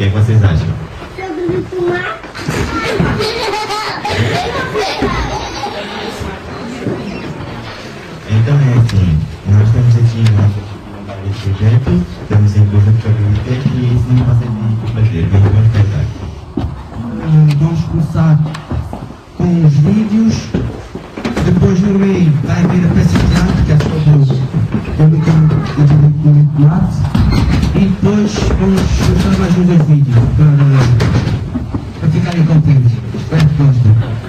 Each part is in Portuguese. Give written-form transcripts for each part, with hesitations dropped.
que vocês acham? Sobre fumar? Então é assim, nós estamos aqui no nosso projeto, estamos em conjunto com a biblioteca e isso não passa de fazer, vamos ver o espetáculo. Vamos começar com os vídeos, depois no meio vai haver a peça de teatro, que é sobre o arte, e depois vamos mostrar mais uns dois vídeos para ficarem contentes. Espero que gostem.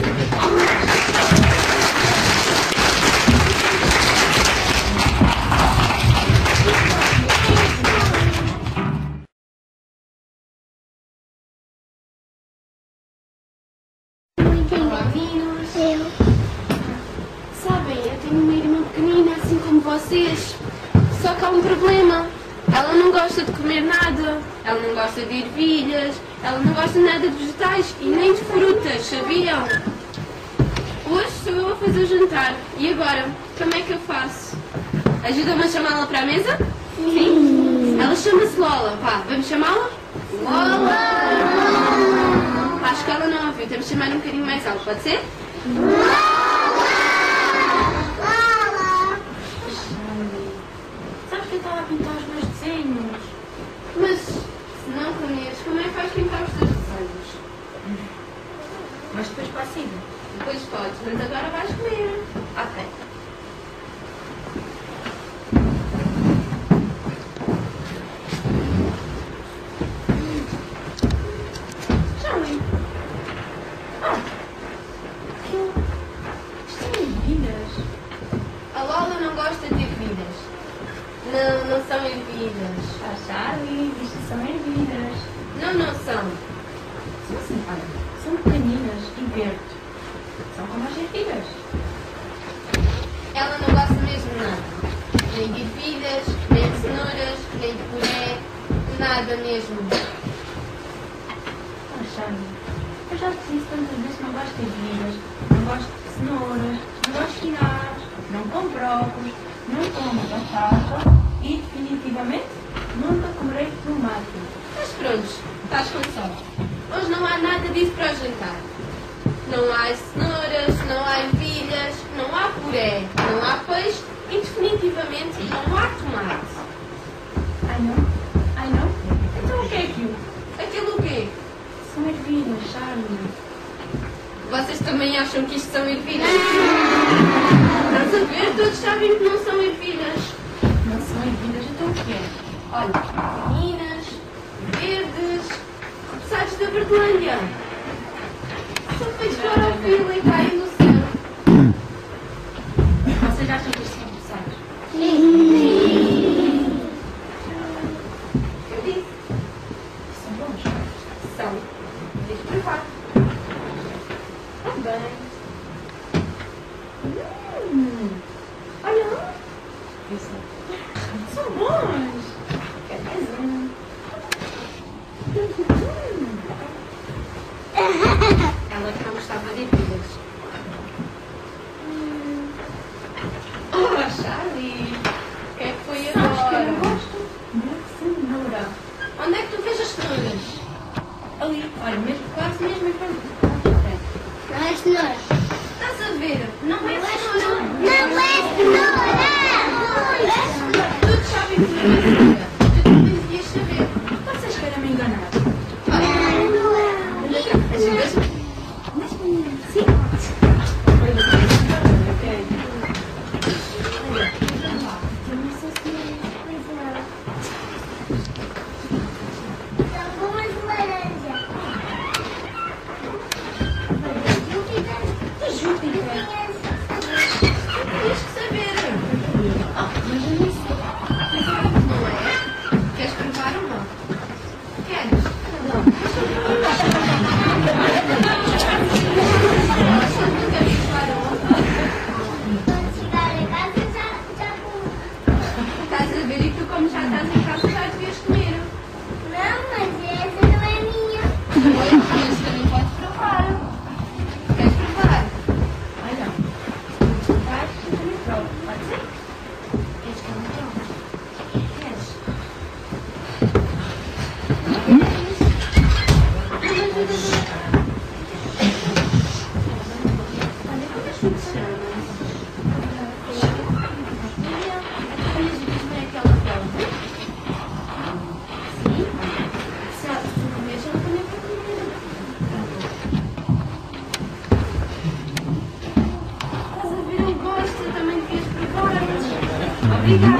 Sabem, eu tenho uma irmã pequenina, assim como vocês. Só que há um problema. Ela não gosta de comer nada. Ela não gosta de ervilhas. Ela não gosta nada de vegetais e nem de frutas, sabiam? Hoje sou eu a fazer o jantar. E agora? Como é que eu faço? Ajuda-me a chamá-la para a mesa? Sim. Ela chama-se Lola. Vá, vamos chamá-la? Lola! Acho que ela não ouviu. Temos de chamar um bocadinho mais alto. Pode ser? Sabes que eu estava a pintar os meus desenhos? Mas, se não comes, como é que vais pintar os teus desenhos? Mas depois passivo. Depois podes, mas agora vais comer. Ok. Chamem. Isto são ervilhas. A Lola não gosta de ervilhas. Não são ervilhas. A Charlie diz que são ervilhas. Não são. São assim, olha, são pequeninas e verdes. São como as ervilhas. Ela não gosta mesmo de nada. Nem de ervilhas, nem de cenouras, nem de puré. Nada mesmo. Oh, Charlie, eu já te disse tantas vezes que não gosto de ervilhas, não gosto de cenouras, não gosto de espinafres, não como brócolis, não como batata e, definitivamente, nunca comerei tomate. Mas pronto, estás com sorte. Hoje não há nada disso para o jantar. Não há cenouras, não há ervilhas, não há puré, não há peixe e definitivamente não há tomate. Ai não? Ai não? Então o que é aquilo? Aquilo o quê? São ervilhas, Charlie. Vocês também acham que isto são ervilhas? Estás a ver? Todos sabem que não são ervilhas. Não são ervilhas, então o que é? Olha, pequeninas, verdes, repousados da Verdelândia. São feitos de clorofila e caem no céu. Vocês acham que isto são repousados? Eu disse, São bons? são. Deixa eu provar. Tá bem. Olha lá. São bons! Quer mais um? Ela que não gostava de ervilhas. Oh, Charlie! O que é que foi Sabes que eu agora? não gosto de cenoura. Onde é que tu vês as cenouras? Ali, olha, mesmo, quase mesmo em frente. Não é cenoura. Estás a ver? Não é cenoura. Não é cenoura! Todos sabem que não é cenoura. Tu também devias saber. Vocês querem me enganar? São boas de laranja. Que Júpiter! Tens que saber. Mas eu não sei. Não é? Queres provar ou não? Queres? Não. Nunca vi provar uma. Quando chegar a casa já como. Estás a ver e tu, como já estás em casa, já devias comer. Não, mas essa não é minha. Pois, mas também podes provar. Queres provar? Olha, se gostar, eu também provo. Pode ser? Queres que eu me prove? Queres? Obrigada.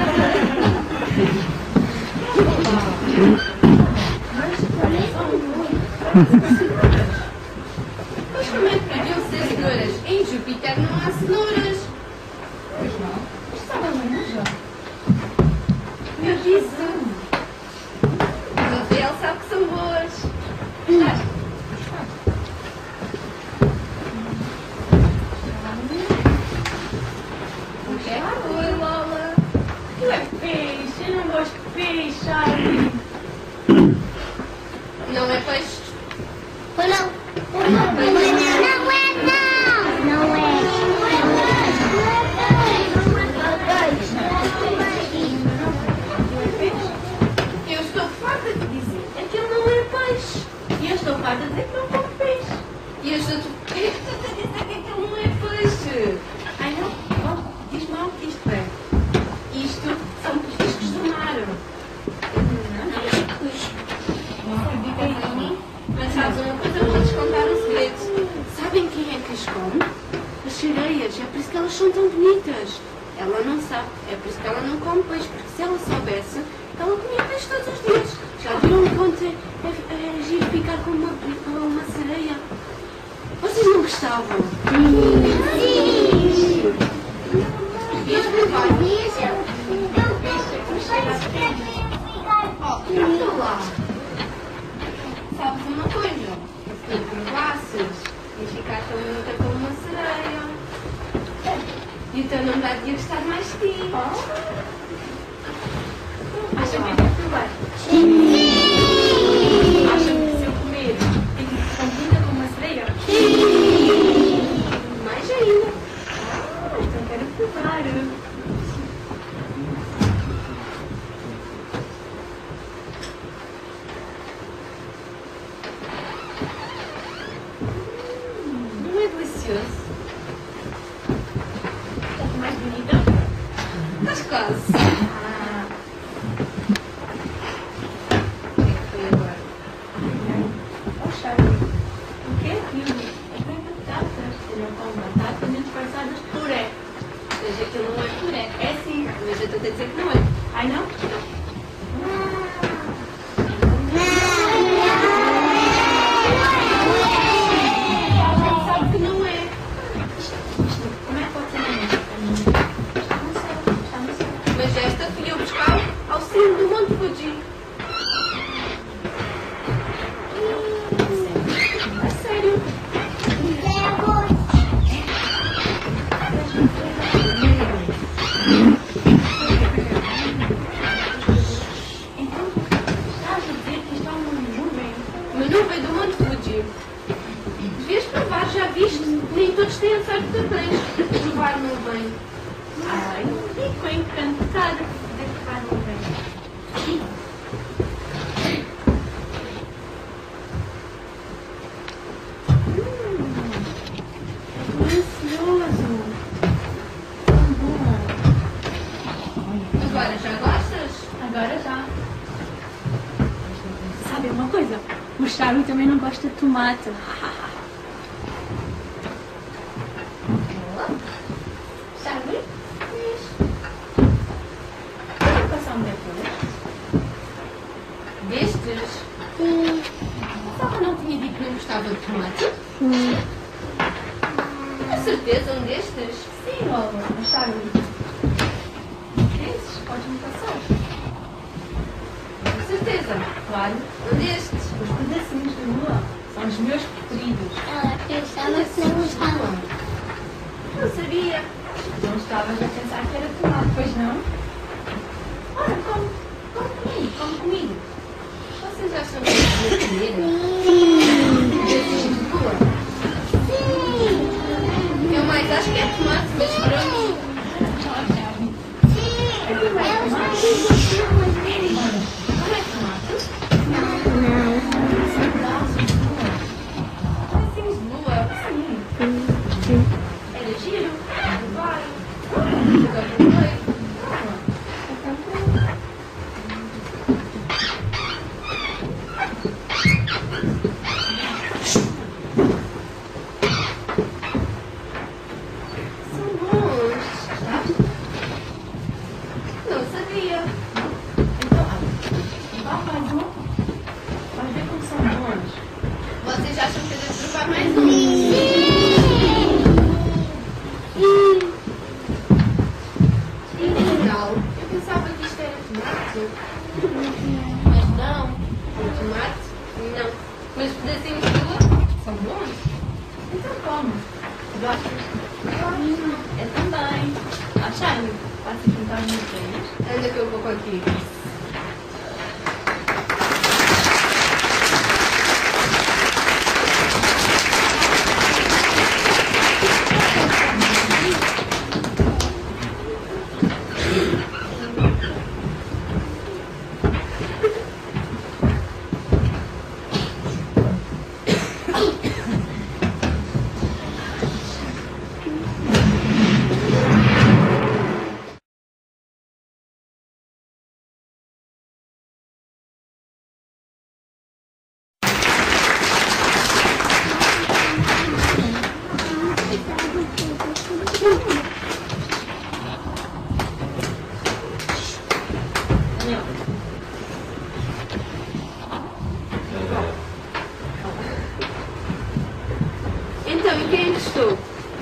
Mas como é que podiam ser cenouras? Em Júpiter não há cenouras. Pois não. Isto sabe a laranja. Eu disse. Mas ele sabe que são boas. Gostaste? O que é que foi, Lola? Tu é peixe. Eu não gosto de peixe, Charlie. Não é peixe? Ou não? Não é, não! Não é. Eu estou farta de dizer que ele não é peixe. E eu estou farta de dizer que não como peixe. E eu estou... Por que tu estás a dizer que ele não é peixe? Ai não? Oh, diz-me lá o que isto é. Isto são petiscos do mar. Não acredito em mim. Mas sabes uma coisa? Eu vou-te contar um segredo. Sabem quem é que as come? As sereias. É por isso que elas são tão bonitas. Ela não sabe. É por isso que ela não come peixe. Porque se ela soubesse, ela comia peixe todos os dias. Já viram o quanto é giro ficar com uma sereia? Vocês não gostavam? Devias provar. Olha lá. Sabes uma coisa? Se tu provasses e ficar tão bonita como uma sereia. E o teu namorado ia gostar mais de ti. Acham que é para provar? Acham que se eu comer fico tão bonita como uma sereia? Mais ainda. Então quero provar. Não é delicioso? Estás mais bonita? Estás quase. Oh, Charlie, o que é aquilo? Aquilo é batatas. Eu não como batata nem disfarçadas de puré. Mas aquilo não é puré. É sim. Mas eu estou a dizer que não é. Ai não? Sabe que não é. Como é que pode ser a minha? Não sei. Está no céu. Mas esta fui eu buscar ao cimo do Monte Fuji. A sério. Então, estás a dizer que isto é uma nuvem? Uma nuvem do Monte Fuji. Devias provar, já viste? Nem todos têm a sorte que tu tens de provar nuvem. Ai, fico encantada de provar nuvem. Delicioso. Tão bom. Agora, já gostas? Agora já. Sabe uma coisa? O Charlie também não gosta de tomate. Charlie? Quer passar um depois? Destes? Só não tinha dito que não gostava de tomate? Com certeza, um destes? Sim, Lola. Charlie. Esses pode-me passar. Com certeza. Claro. Um destes? Os pedacinhos de lua são os meus preferidos. Ela pensava que não gostava. Não sabia. Não estavas a pensar que era tomate, pois não? Ora, come. Come comigo. Come comigo. Vocês acham que eu vou comer? Pedacinhos de lua? Eu mais acho que é tomate, mas para mim. Não é tomate? Pedacinhos de lua? Sim. Era giro. Vai. Agora não foi. Vocês acham que eu devo provar mais um? Legal. Eu pensava que isto era tomate. Mas não. Tomate? Não. Mas os pedacinhos de rua são bons. Então como? Gostas? Eu também. Achando? Passa a juntar umas ideias. Anda que eu vou contigo. Então, e quem gostou?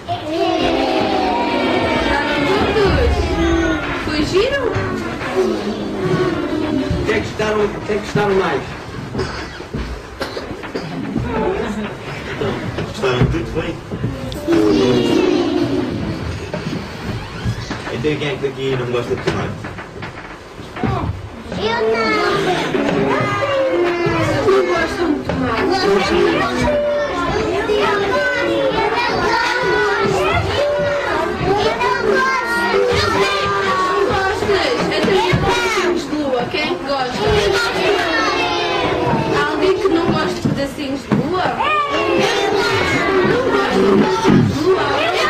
Todos? Fugiram? O que é que gostaram mais? Gostaram de tudo, foi? Então quem é que daqui não gosta de tomate? Eu não. Vocês não gostam de tomate? Não gostas? Então pedacinhos de lua, quem é que gosta? Há alguém que não gosta de pedacinhos de lua? Não gosta de pedacinhos de lua?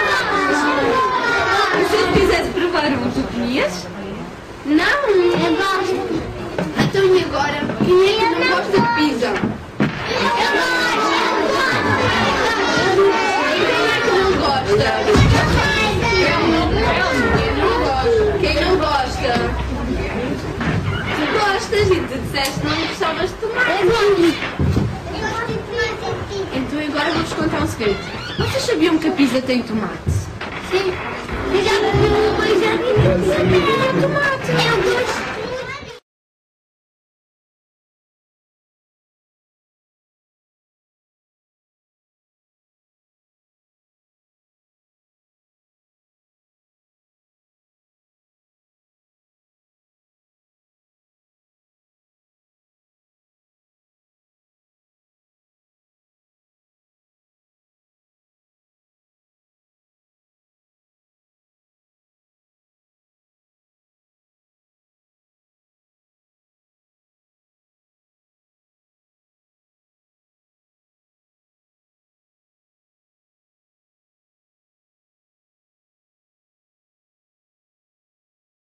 Se eu quisesse provar um, tu comias? Não! Eu gosto. Então e agora? Quem é que não gosta de pizza? Quem não gosta? Tu gostas e tu disseste que não gostavas de tomate. Então agora vou-vos contar um segredo. Vocês sabiam que a pizza tem tomate? Sim. Eu já vi uma coisa. Tomate. Eu gosto.